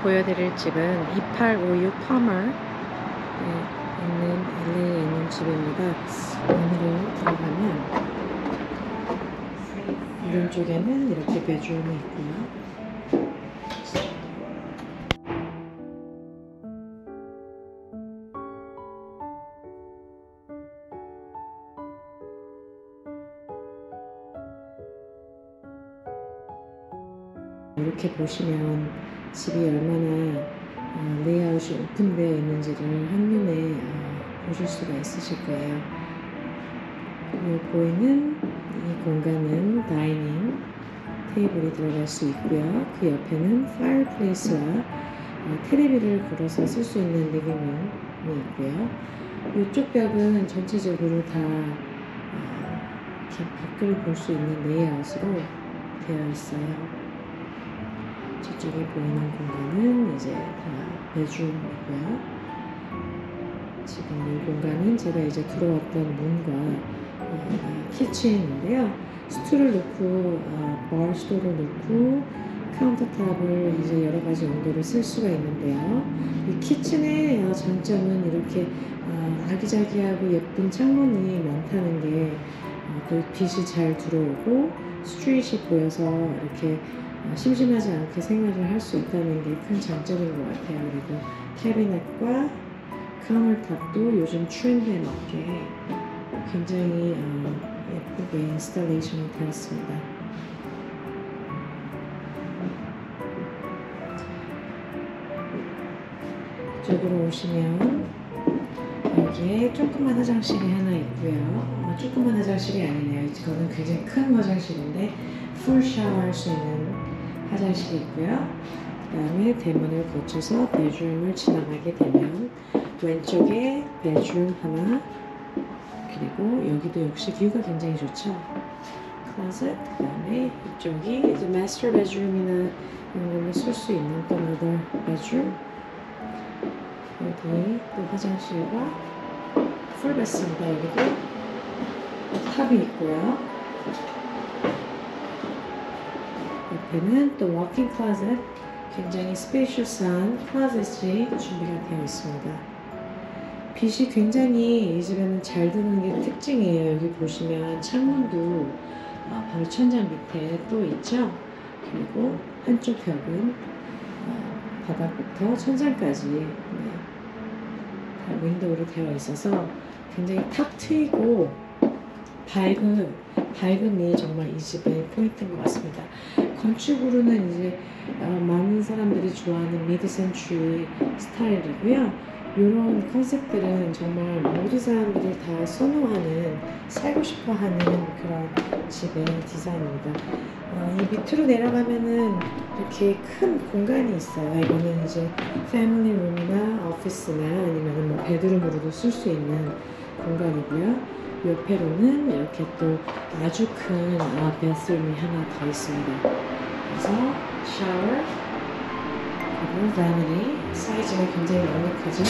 보여드릴 집은 2856 파머에 있는 LA에 있는 집입니다. 안으로 들어가면 오른쪽에는 이렇게 베드룸이 있고요. 이렇게 보시면 집이 얼마나 레이아웃이 오픈되어 있는지를 한눈에 보실 수가 있으실 거예요. 여기 보이는 이 공간은 다이닝 테이블이 들어갈 수 있고요. 그 옆에는 파이어플레이스와 테레비를 걸어서 쓸 수 있는 리빙룸이 있고요. 이쪽 벽은 전체적으로 다 이렇게 밖을 볼 수 있는 레이아웃으로 되어 있어요. 저쪽에 보이는 공간은 이제 다 베드룸이고요. 지금 이 공간은 제가 이제 들어왔던 문과 키친인데요. 스툴을 놓고 바스토를 놓고 카운터탑을 이제 여러 가지 용도로 쓸 수가 있는데요. 이 키친의 장점은 이렇게 아기자기하고 예쁜 창문이 많다는 게 또 빛이 잘 들어오고 스트릿이 보여서 이렇게 심심하지 않게 생활을 할 수 있다는 게 큰 장점인 것 같아요. 그리고 캐비넷과 카운터탑도 요즘 트렌드에 맞게 굉장히 예쁘게 인스탈레이션이 되었습니다. 이쪽으로 오시면 여기에 조그만 화장실이 하나 있고요. 조그만 화장실이 아니네요. 이거는 굉장히 큰 화장실인데 풀 샤워할 수 있는 화장실이 있고요. 그 다음에 대문을 거쳐서 베드룸을 지나가게 되면 왼쪽에 베드룸 하나, 그리고 여기도 역시 뷰가 굉장히 좋죠. 클로젯, 그 다음에 이쪽이 이제 마스터 베드룸이나 이런 걸로 쓸 수 있는 또 another 베드룸. 여기 또 화장실과 풀베스입니다. 여기도 탑이 있고요. 옆에는 또 워킹 클로젯, 굉장히 스페이셔스한 클로젯이 준비가 되어 있습니다. 빛이 굉장히 이 집에는 잘 드는 게 특징이에요. 여기 보시면 창문도 바로 천장 밑에 또 있죠. 그리고 한쪽 벽은 바닥부터 천장까지 다 윈도우로 되어 있어서 굉장히 탁 트이고 밝음이 정말 이 집의 포인트인 것 같습니다. 건축으로는 이제 많은 사람들이 좋아하는 미드 센추리 스타일이고요. 이런 컨셉들은 정말 모든 사람들이 다 선호하는, 살고 싶어 하는 그런 집의 디자인입니다. 이 밑으로 내려가면은 이렇게 큰 공간이 있어요. 이거는 이제 패밀리 룸이나 오피스나 아니면 뭐 베드룸으로도 쓸 수 있는 공간이고요. 옆에로는 이렇게 또 아주 큰 베스룸이 하나 더 있습니다. 그래서 샤워, 그리고 바니리, 사이즈가 굉장히 넉넉하죠.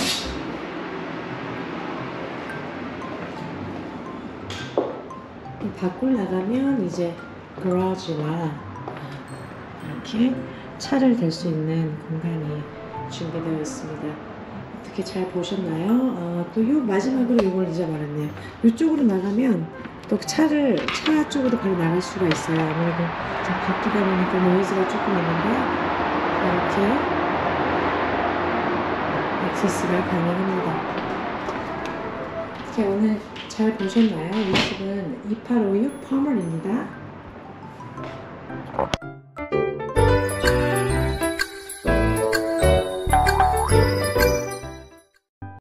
밖으로 나가면 이제 가라지와 이렇게 차를 댈 수 있는 공간이 준비되어 있습니다. 어떻게 잘 보셨나요? 또 요 마지막으로 이걸 잊어버렸네요. 이쪽으로 나가면 또 차 쪽으로 바로 나갈 수가 있어요. 아무래도 바뀌다 보니까 노이즈가 조금 있는데요. 이렇게 액세스가 가능합니다. 이렇게 오늘 잘 보셨나요? 이 집은 2856 파머입니다.